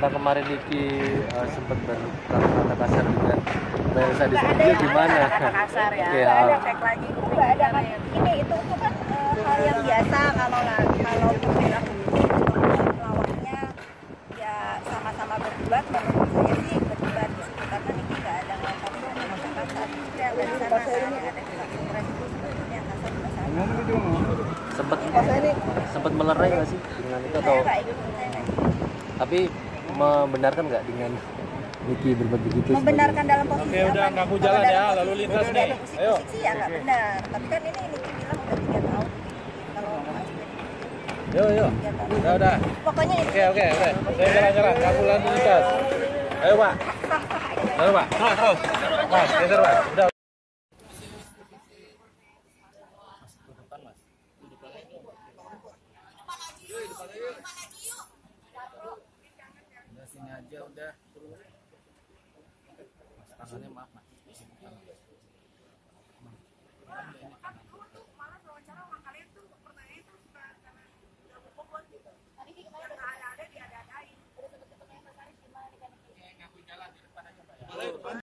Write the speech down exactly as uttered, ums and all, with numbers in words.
kata kemarin Niki uh, sempat berkata kasar dengan Elza di studio gimana? Kata kasar ya. Oke, Nggak uh, ada cek lagi. Nggak ada kan. Ini itu itu kan uh, hal yang biasa kalau lah kalau berlaku lawannya ya sama-sama berdebat. Menurut saya sih berdebat di situ karena Niki nggak ada ngomong kata kasar. Dia ada di sana kan ada di Kepres itu sebetulnya kasar di sana. sempat sempat melerai nggak sih dengan itu atau? Saya nggak ikut, saya nggak ikut. Tapi membenarkan nggak dengan Niki berbuat begitu? Membenarkan dalam posisi Oke, apa udah nih? ngaku Kalau jalan dalam ya, posisi- lalu lintas kalau nih. dalam posisi Ayo. sih ya nggak benar. Tapi kan ini Niki bilang udah tiga tahun. Kalau masih Yo, yo. tiga tahun. Udah, udah. Pokoknya ini. Oke, oke, oke. Saya jalan-jalan, ngaku lalu lintas. Ayo, Pak. Ayo, Pak. Terus, terus. Mas, geser, Pak. Udah. Udah sini aja, udah. Mas, tangannya maaf, Mas. Tangan. Ini kanan.